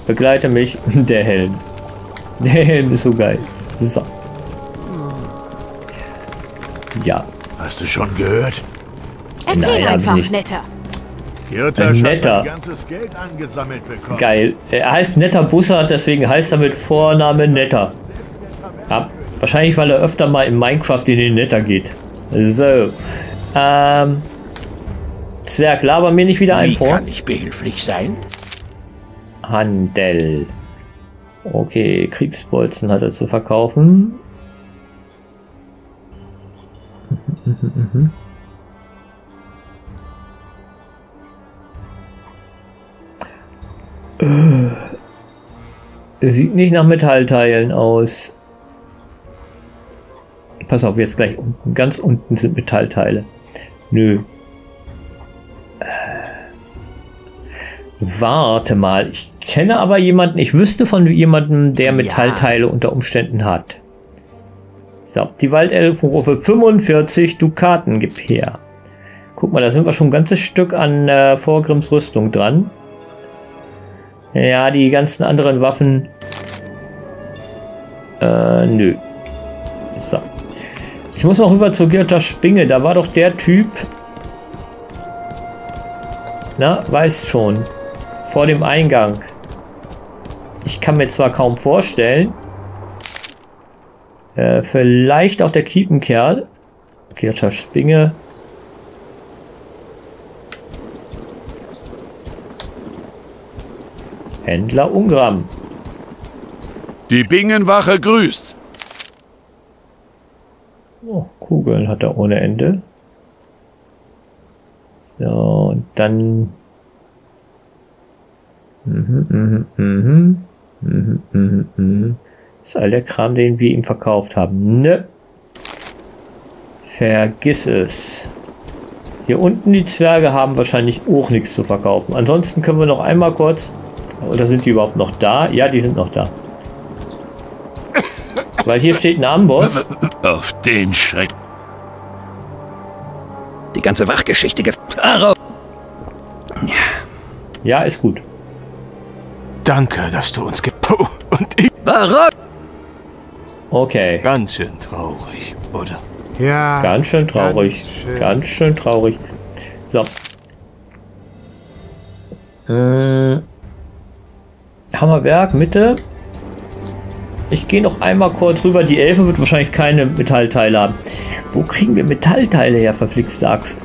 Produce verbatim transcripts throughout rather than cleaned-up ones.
begleite mich. Der Helm. Der Helm ist so geil. So. Ja. Hast du schon gehört? Erzähl Nein, einfach, nicht. Netter. Jutta Netter. hat sein ganzes Geld angesammelt bekommen. Geil. Er heißt Netter Bussard, deswegen heißt er mit Vorname Netter. Ja, wahrscheinlich, weil er öfter mal in Minecraft in den Netter geht. So. Ähm. Zwerg, laber mir nicht wieder ein Wie vor. kann ich behilflich sein? Handel. Okay, Kriegsbolzen hat er zu verkaufen. Sieht nicht nach Metallteilen aus. Pass auf, jetzt gleich unten. Ganz unten sind Metallteile. Nö. Warte mal, ich kenne aber jemanden, ich wüsste von jemandem, der Metallteile ja. unter Umständen hat. So, die Waldelfen rufe fünfundvierzig Dukaten, gib her. Guck mal, da sind wir schon ein ganzes Stück an äh, Vorgrimms Rüstung dran. Ja, die ganzen anderen Waffen. Äh, nö. So. Ich muss noch rüber zur Girta Spinge, da war doch der Typ. Na, weiß schon. Vor dem Eingang. Ich kann mir zwar kaum vorstellen. Äh, vielleicht auch der Kiepenkerl. Girta Spinge. Händler Ungram. Die Bingenwache grüßt. Oh, Kugeln hat er ohne Ende. So, und dann... Mhm, mhm, mhm. Mhm, mhm, mhm. Das ist all der Kram, den wir ihm verkauft haben. Ne. Vergiss es. Hier unten die Zwerge haben wahrscheinlich auch nichts zu verkaufen. Ansonsten können wir noch einmal kurz... Oder sind die überhaupt noch da? Ja, die sind noch da. Weil hier steht ein Amboss. Auf den Schreck. Die ganze Wachgeschichte gefahren. Ja. Ja, ist gut. Danke, dass du uns ge... Oh, und ich... Warum? Okay. Ganz schön traurig, oder? Ja. Ganz schön traurig. Ganz schön, ganz schön traurig. So. Äh... Hammerberg, Mitte. Ich gehe noch einmal kurz rüber. Die Elfe wird wahrscheinlich keine Metallteile haben. Wo kriegen wir Metallteile her, verflixte Axt?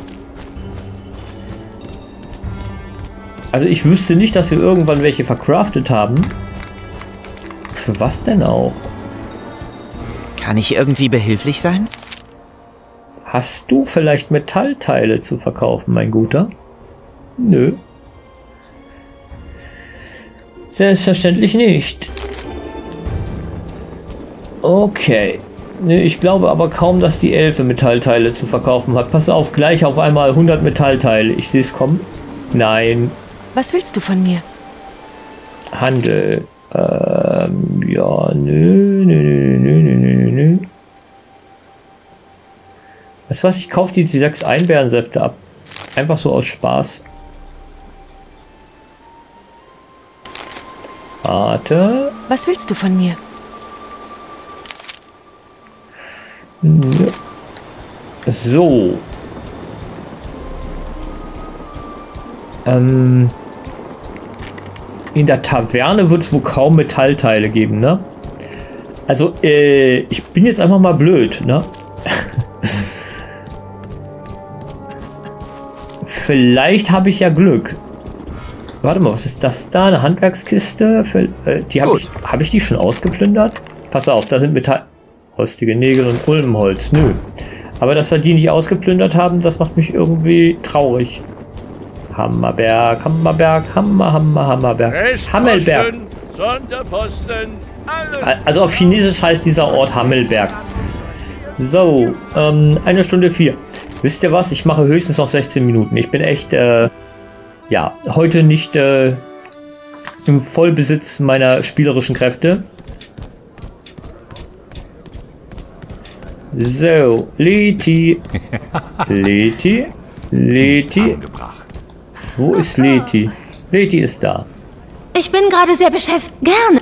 Also ich wüsste nicht, dass wir irgendwann welche verkraftet haben. Für was denn auch? Kann ich irgendwie behilflich sein? Hast du vielleicht Metallteile zu verkaufen, mein Guter? Nö. Selbstverständlich nicht. Okay. Nee, ich glaube aber kaum, dass die Elfe Metallteile zu verkaufen hat. Pass auf, gleich auf einmal hundert Metallteile. Ich sehe es kommen. Nein. Was willst du von mir? Handel. Ähm, ja, nö, nö, nö, nö, nö, nö, nö. Weißt du was, ich kaufe die, die sechs Einbeerensäfte ab. Einfach so aus Spaß. Warte. Was willst du von mir? Ja. So. Ähm. In der Taverne wird es wohl kaum Metallteile geben, ne? Also, äh, ich bin jetzt einfach mal blöd, ne? Vielleicht habe ich ja Glück. Warte mal, was ist das da? Eine Handwerkskiste? Für, äh, die habe ich, hab ich die schon ausgeplündert? Pass auf, da sind Metall... Rostige Nägel und Ulmenholz. Nö. Aber dass wir die nicht ausgeplündert haben, das macht mich irgendwie traurig. Hammerberg, Hammerberg, Hammer, Hammer, Hammerberg. Hammelberg. Sonderposten, Also auf Chinesisch heißt dieser Ort Hammelberg. So, ähm, eine Stunde vier. Wisst ihr was? Ich mache höchstens noch sechzehn Minuten. Ich bin echt, äh, ja, heute nicht äh, im Vollbesitz meiner spielerischen Kräfte. So, Leti. Leti. Leti. Wo ist Leti? Leti ist da. Ich bin gerade sehr beschäftigt. Gerne.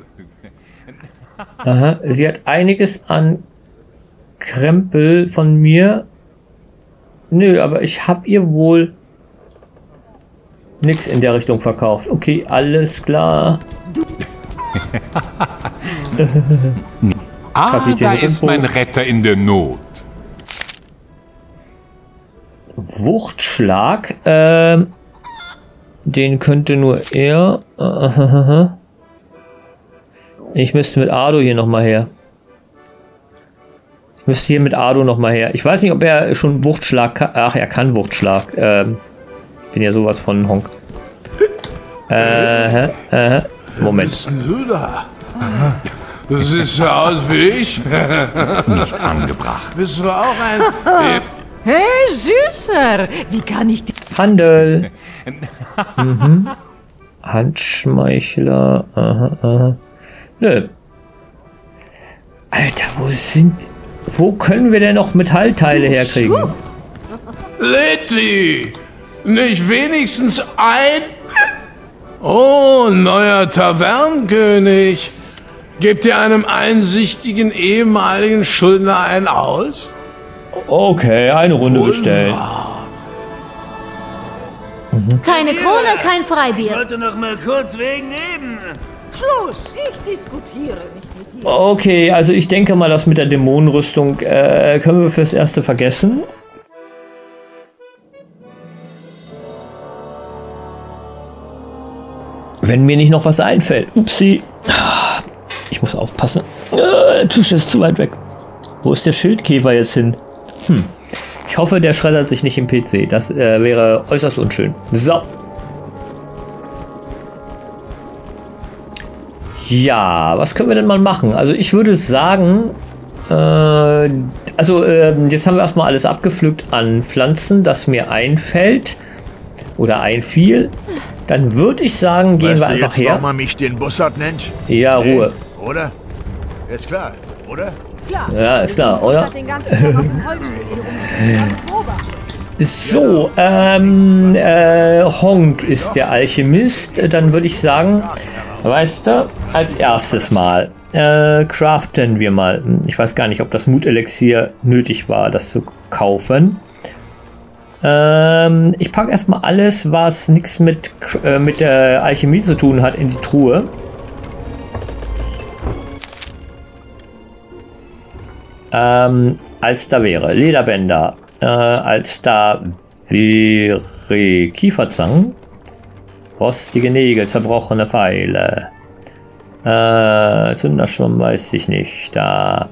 Aha, sie hat einiges an Krempel von mir. Nö, aber ich habe ihr wohl nichts in der Richtung verkauft. Okay, alles klar. Ah, Kapitän da ist Rumpo. mein Retter in der Not. Wuchtschlag. Ähm, den könnte nur er. Ich müsste mit Ardo hier nochmal her. Ich müsste hier mit Ardo nochmal her. Ich weiß nicht, ob er schon Wuchtschlag kann. Ach, er kann Wuchtschlag. Ähm, bin ja sowas von Honk. Äh, äh, Moment. Was bist du da? Du siehst so aus wie ich. Nicht angebracht. Bist du auch ein... Hey, Süßer! Wie kann ich dich... Handel. Mhm. Handschmeichler. Aha, aha. Nö. Alter, wo sind... Wo können wir denn noch Metallteile herkriegen? Letty! Nicht wenigstens ein... Oh, neuer Tavernenkönig. Gebt ihr einem einsichtigen ehemaligen Schuldner einen aus? Okay, eine Runde bestellen. Keine Krone, kein Freibier. Wollte noch mal kurz wegen eben. Schluss! Ich diskutiere nicht mit dir. Okay, also ich denke mal, das mit der Dämonenrüstung äh, können wir fürs Erste vergessen. Wenn mir nicht noch was einfällt. Upsi. Ich muss aufpassen. Äh, der Tisch ist zu weit weg. Wo ist der Schildkäfer jetzt hin? Hm. Ich hoffe, der schreddert sich nicht im P C. Das äh, wäre äußerst unschön. So. Ja, was können wir denn mal machen? Also ich würde sagen, äh, also äh, jetzt haben wir erstmal alles abgepflückt an Pflanzen, das mir einfällt oder einfiel. Dann würde ich sagen, gehen weißt wir du einfach jetzt, her. warum man mich den Bussard nennt? Ja, Ruhe. Nee, oder? Ist klar, oder? Ja, ist klar, oder? So, ähm, äh, Honk ist der Alchemist. Dann würde ich sagen, weißt du, als erstes mal äh, craften wir mal. Ich weiß gar nicht, ob das Mutelixier nötig war, das zu kaufen. Ähm, ich packe erstmal alles, was nichts mit, äh, mit der Alchemie zu tun hat, in die Truhe. Ähm, als da wäre Lederbänder, äh, als da wäre Kieferzangen, rostige Nägel, zerbrochene Pfeile, äh, Zünderschwamm weiß ich nicht, da.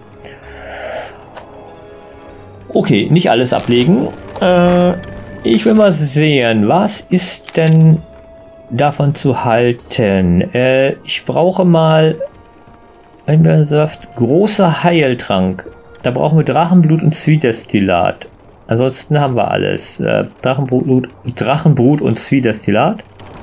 Okay, nicht alles ablegen. Äh, ich will mal sehen, was ist denn davon zu halten? Äh, ich brauche mal Einbeersaft, großer Heiltrank. Da brauchen wir Drachenblut und Zwiedestillat. Ansonsten haben wir alles. Äh, Drachenbrut, Drachenbrut und Zwiedestillat.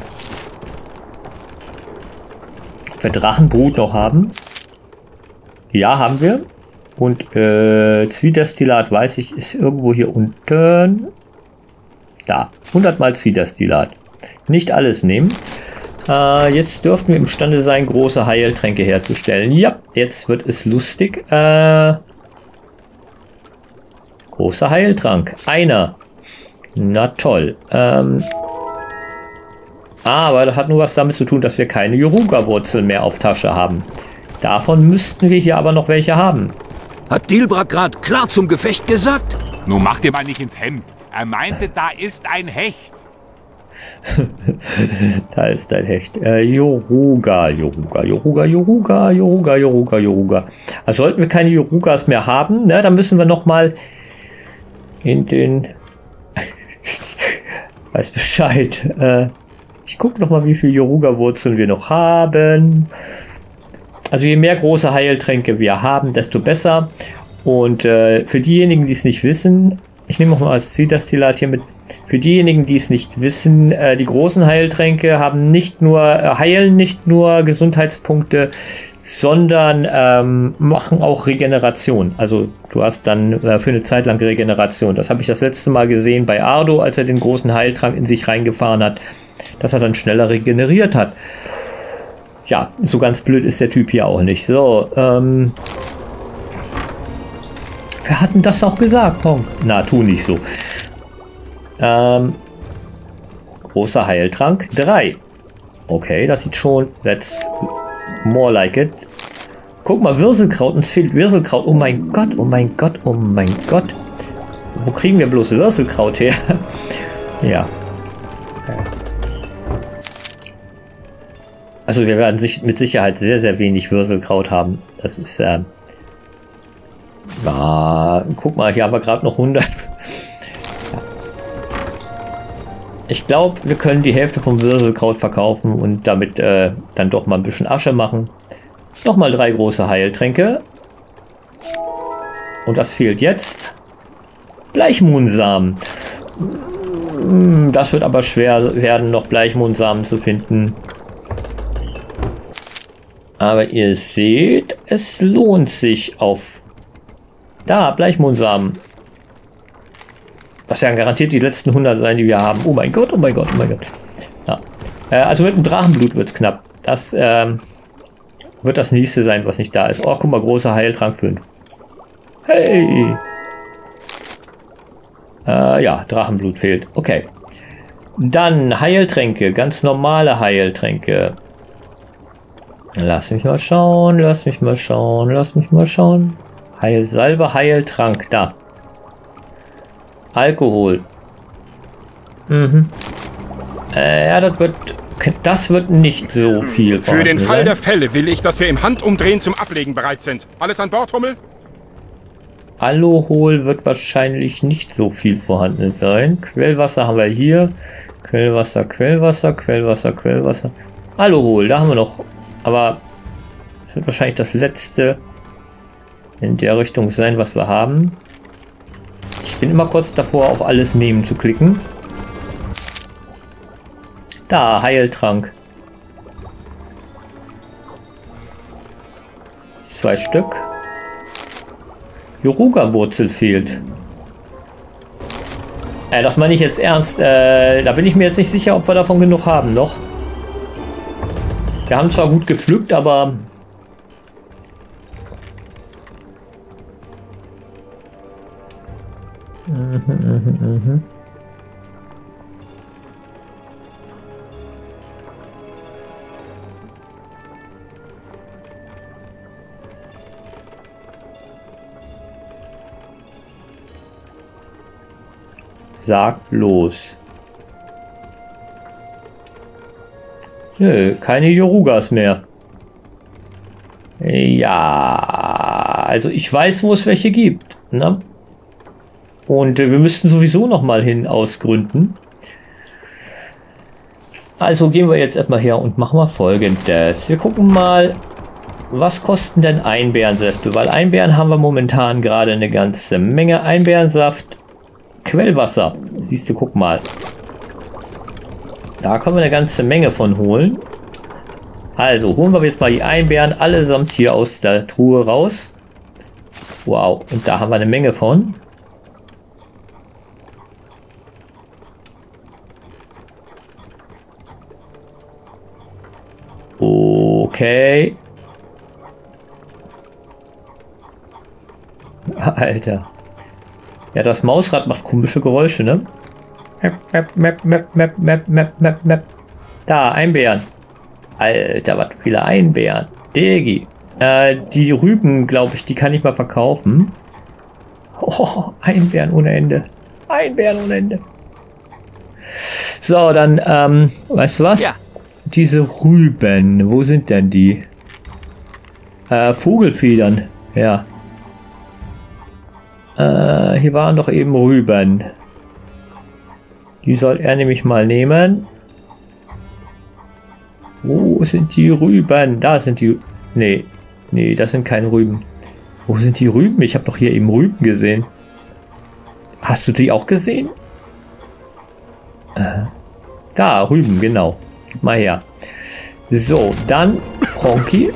Ob wir Drachenbrut noch haben? Ja, haben wir. Und äh, Zwiedestillat, weiß ich, ist irgendwo hier unten. Da, hundert mal Zwiedestillat. Nicht alles nehmen. Äh, jetzt dürften wir imstande sein, große Heiltränke herzustellen. Ja, jetzt wird es lustig. Äh, großer Heiltrank. Einer. Na toll. Ähm, aber das hat nur was damit zu tun, dass wir keine Yoruga-Wurzeln mehr auf Tasche haben. Davon müssten wir hier aber noch welche haben. Hat Dilbrak gerade klar zum Gefecht gesagt? Nun mach dir mal nicht ins Hemd. Er meinte, da ist ein Hecht. Da ist ein Hecht. Äh, Yoruga, Yoruga, Yoruga, Yoruga, Yoruga, Yoruga, Yoruga. Also sollten wir keine Yorugas mehr haben, ne, dann müssen wir noch mal in den... Weiß Bescheid. Äh, ich gucke noch mal, wie viele Yoruga-Wurzeln wir noch haben. Also je mehr große Heiltränke wir haben, desto besser. Und äh, für diejenigen, die es nicht wissen, ich nehme auch mal als Zwiedestillat hier mit. Für diejenigen, die es nicht wissen, äh, die großen Heiltränke haben nicht nur, äh, heilen nicht nur Gesundheitspunkte, sondern ähm, machen auch Regeneration. Also du hast dann äh, für eine Zeit lang Regeneration. Das habe ich das letzte Mal gesehen bei Ardo, als er den großen Heiltrank in sich reingefahren hat, dass er dann schneller regeneriert hat. Ja, so ganz blöd ist der Typ hier auch nicht. So, ähm... wer hat denn das auch gesagt, Honk? Na, tu nicht so. Ähm... Großer Heiltrank. Drei. Okay, das sieht schon... That's more like it. Guck mal, Würselkraut. Uns fehlt Würselkraut. Oh mein Gott, oh mein Gott, oh mein Gott. Wo kriegen wir bloß Würselkraut her? Ja. Also wir werden sich mit Sicherheit sehr, sehr wenig Würselkraut haben. Das ist, äh... ja, guck mal, hier haben wir gerade noch hundert. Ich glaube, wir können die Hälfte vom Würselkraut verkaufen und damit äh, dann doch mal ein bisschen Asche machen. Nochmal drei große Heiltränke. Und das fehlt jetzt. Bleichmohnsamen. Das wird aber schwer werden, noch Bleichmohnsamen zu finden. Aber ihr seht, es lohnt sich auf... Da, Bleichmohnsamen. Das werden garantiert die letzten hundert sein, die wir haben. Oh mein Gott, oh mein Gott, oh mein Gott. Ja. Äh, also mit dem Drachenblut wird es knapp. Das ähm, wird das nächste sein, was nicht da ist. Oh, guck mal, großer Heiltrank fünf. Hey! Äh, ja, Drachenblut fehlt. Okay. Dann Heiltränke, ganz normale Heiltränke. Lass mich mal schauen, lass mich mal schauen, lass mich mal schauen. Heilsalbe, Heiltrank, da. Alkohol. Mhm. Äh, ja, das wird, das wird nicht so viel. Für den Fall der Fälle will ich, dass wir im Handumdrehen zum Ablegen bereit sind. Alles an Bord, Hummel? Alkohol wird wahrscheinlich nicht so viel vorhanden sein. Quellwasser haben wir hier. Quellwasser, Quellwasser, Quellwasser, Quellwasser. Alkohol, da haben wir noch. Aber es wird wahrscheinlich das letzte in der Richtung sein, was wir haben. Ich bin immer kurz davor, auf alles nehmen zu klicken. Da, Heiltrank. Zwei Stück. Yoruga-Wurzel fehlt. Äh, das meine ich jetzt ernst. Äh, da bin ich mir jetzt nicht sicher, ob wir davon genug haben noch. Wir haben zwar gut gepflückt, aber... Mhm, mhm, mhm. Sag bloß. Nö, keine Yorugas mehr. Ja, also ich weiß, wo es welche gibt. Ne? Und äh, wir müssten sowieso noch mal hin aus Gründen. Also gehen wir jetzt erstmal her und machen mal Folgendes. Wir gucken mal, was kosten denn Einbeerensäfte? Weil Einbeeren haben wir momentan gerade eine ganze Menge. Einbeerensaft, Quellwasser. Siehst du, guck mal. Da können wir eine ganze Menge von holen. Also holen wir jetzt mal die Einbeeren allesamt hier aus der Truhe raus. Wow, und da haben wir eine Menge von. Okay. Alter. Ja, das Mausrad macht komische Geräusche, ne? Da, Einbeeren. Alter, was viele Einbeeren. Digi. Äh, die Rüben, glaube ich, die kann ich mal verkaufen. Oh, Einbeeren ohne Ende. Einbeeren ohne Ende. So, dann, ähm, weißt du was? Ja. Diese Rüben, wo sind denn die? Äh, Vogelfedern, ja. Äh, hier waren doch eben Rüben. Die soll er nämlich mal nehmen. Wo sind die Rüben? Da sind die... Nee, nee, das sind keine Rüben. Wo sind die Rüben? Ich habe doch hier eben Rüben gesehen. Hast du die auch gesehen? Äh, da, Rüben, genau. Gib mal her. So, dann Honky.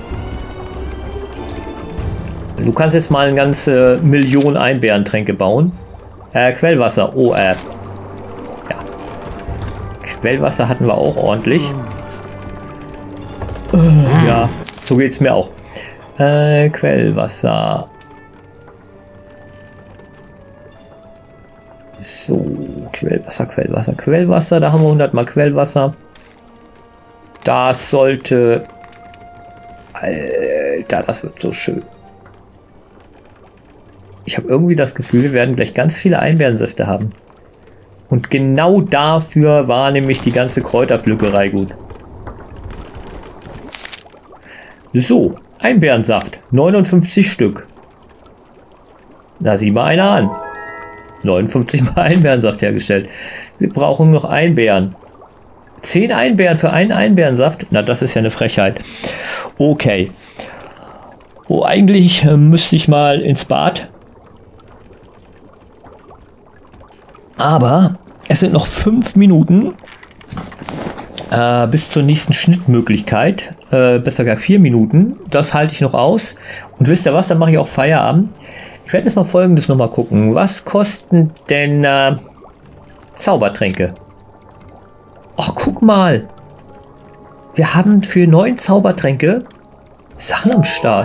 Du kannst jetzt mal eine ganze Million Einbeerentränke bauen. Äh, Quellwasser. Oh, äh. Ja. Quellwasser hatten wir auch ordentlich. Äh, Ja, so geht's mir auch. Äh, Quellwasser. So, Quellwasser, Quellwasser, Quellwasser. Da haben wir hundert Mal Quellwasser. Das sollte... Alter, das wird so schön. Ich habe irgendwie das Gefühl, wir werden gleich ganz viele Einbeerensäfte haben. Und genau dafür war nämlich die ganze Kräuterpflückerei gut. So, Einbeerensaft. neunundfünfzig Stück. Da sieh mal einer an. neunundfünfzig Mal Einbeerensaft hergestellt. Wir brauchen noch Einbeeren. zehn Einbeeren für einen Einbeerensaft? Na, das ist ja eine Frechheit. Okay. Oh, eigentlich äh, müsste ich mal ins Bad. Aber es sind noch fünf Minuten äh, bis zur nächsten Schnittmöglichkeit. Äh, besser gar vier Minuten. Das halte ich noch aus. Und wisst ihr was? Dann mache ich auch Feierabend. Ich werde jetzt mal Folgendes nochmal gucken. Was kosten denn äh, Zaubertränke? Ach, guck mal. Wir haben für neun Zaubertränke Sachen am Start.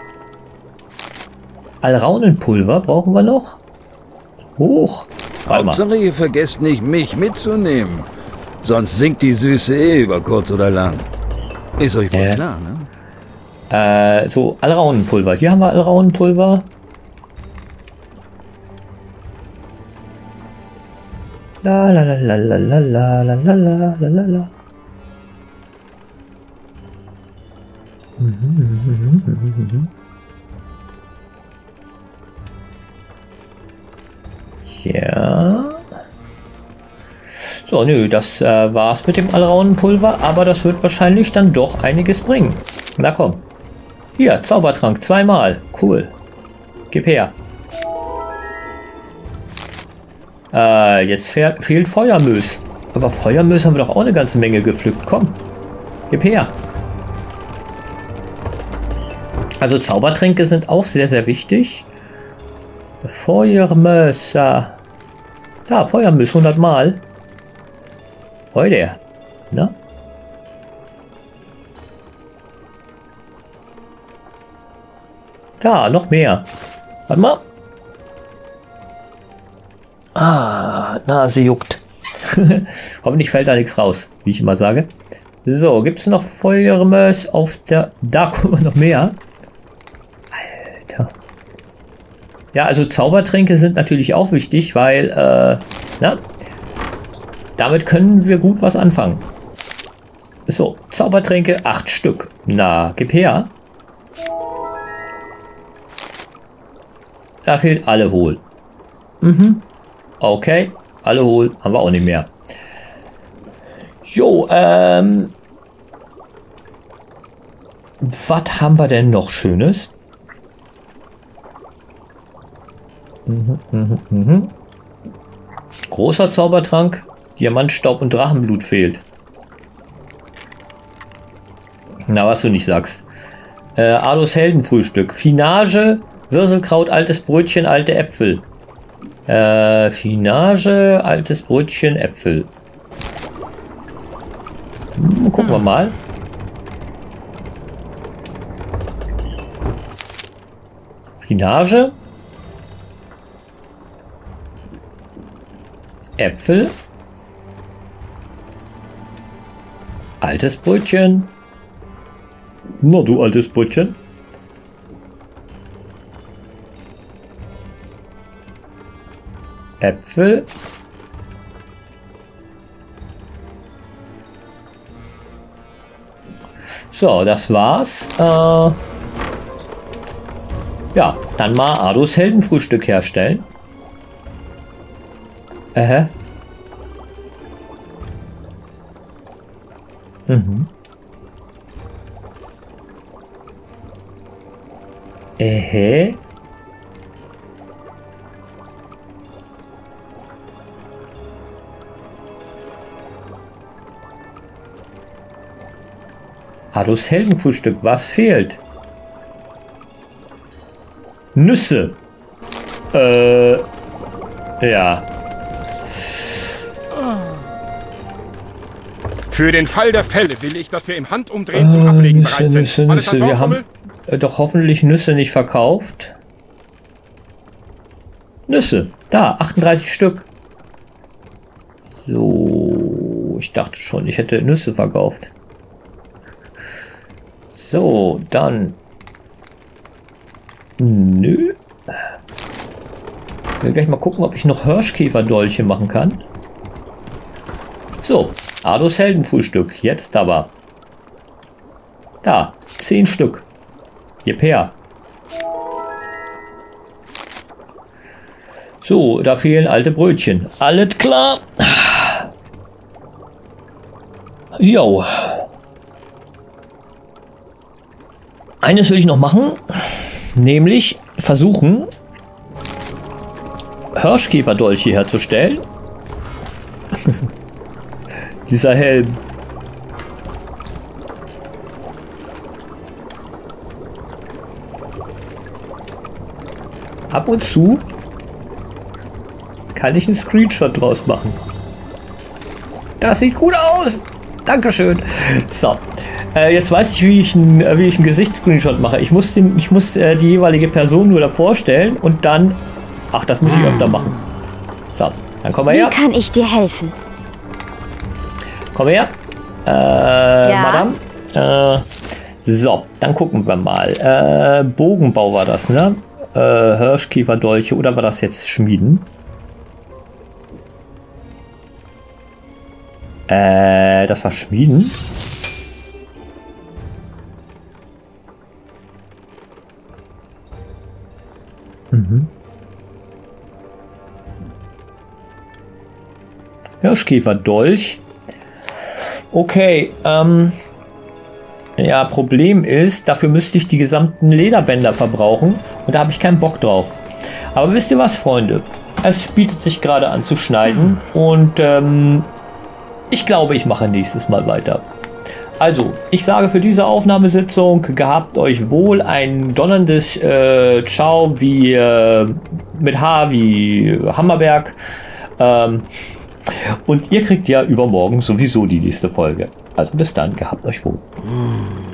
Alraunenpulver brauchen wir noch. Hoch. Hauptsache, ihr vergesst nicht, mich mitzunehmen. Sonst sinkt die Süße eh über kurz oder lang. Ist euch wohl äh. klar, ne? Äh, so, Alraunenpulver. Hier haben wir Alraunenpulver. La la la la la la la la la la la la la. Ja. So, nö, das äh, war's mit dem Alraunenpulver, aber das wird wahrscheinlich dann doch einiges bringen. Na komm. Hier, Zaubertrank, zweimal. Cool. Gib her. Äh, jetzt fehlt, fehlt Feuermös. Aber Feuermös haben wir doch auch eine ganze Menge gepflückt. Komm, gib her. Also Zaubertränke sind auch sehr, sehr wichtig. Feuermös. Da, Feuermös, hundert Mal. Heute. Na? Da, noch mehr. Warte mal. Ah, Nase juckt. Hoffentlich fällt da nichts raus, wie ich immer sage. So, gibt es noch Feuermös auf der... Da kommen wir noch mehr. Alter. Ja, also Zaubertränke sind natürlich auch wichtig, weil, äh, na, damit können wir gut was anfangen. So, Zaubertränke, acht Stück. Na, gib her. Da fehlt alle hohl. Mhm. Okay, alle hohl, haben wir auch nicht mehr. Jo, ähm... was haben wir denn noch Schönes? Mhm, mhm, mhm. Großer Zaubertrank, Diamantstaub und Drachenblut fehlt. Na, was du nicht sagst. Äh, Ados Heldenfrühstück. Finage, Würselkraut, altes Brötchen, alte Äpfel. Äh, Finage, altes Brötchen, Äpfel. Hm, gucken wir mal. Finage. Äpfel. Altes Brötchen. Na du altes Brötchen. Äpfel. So, das war's. Äh, ja, dann mal Ados Heldenfrühstück herstellen. Äh. Mhm. Äh. Ados Heldenfrühstück, was fehlt? Nüsse. Äh, ja. Für den Fall der Fälle will ich, dass wir im Handumdrehen zum Ablegen Nüsse, bereit Nüsse, sind. Alles Nüsse. an Bord, Wir haben äh, doch hoffentlich Nüsse nicht verkauft. Nüsse. Da, achtunddreißig Stück. So, ich dachte schon, ich hätte Nüsse verkauft. So, dann. Nö. Ich will gleich mal gucken, ob ich noch Hirschkäferdolche machen kann. So, Ados Heldenfrühstück. Jetzt aber. Da, zehn Stück. Jep her. So, da fehlen alte Brötchen. Alles klar. Jo. Eines will ich noch machen. Nämlich versuchen, Hirschkäferdolche herzustellen. Dieser Helm. Ab und zu kann ich einen Screenshot draus machen. Das sieht gut aus. Dankeschön. So. Äh, jetzt weiß ich, wie ich einen, wie ich einen Gesichtsscreenshot mache. Ich muss, den, ich muss äh, die jeweilige Person nur davor stellen und dann... Ach, das muss ich öfter machen. So, dann komm mal her. Wie kann ich dir helfen? Komm her. Äh, ja. Madame. Äh, so, dann gucken wir mal. Äh, Bogenbau war das, ne? Äh, Hirschkäferdolche oder war das jetzt Schmieden? Äh, das war Schmieden. Mhm. Hirschkäferdolch. Okay, ähm. Ja, Problem ist, dafür müsste ich die gesamten Lederbänder verbrauchen und da habe ich keinen Bock drauf. Aber wisst ihr was, Freunde? Es bietet sich gerade an zu schneiden und ähm, ich glaube, ich mache nächstes Mal weiter. Also, ich sage für diese Aufnahmesitzung, gehabt euch wohl, ein donnerndes äh, Ciao wie äh, mit H wie Hammerberg. Ähm, und ihr kriegt ja übermorgen sowieso die nächste Folge. Also bis dann, gehabt euch wohl.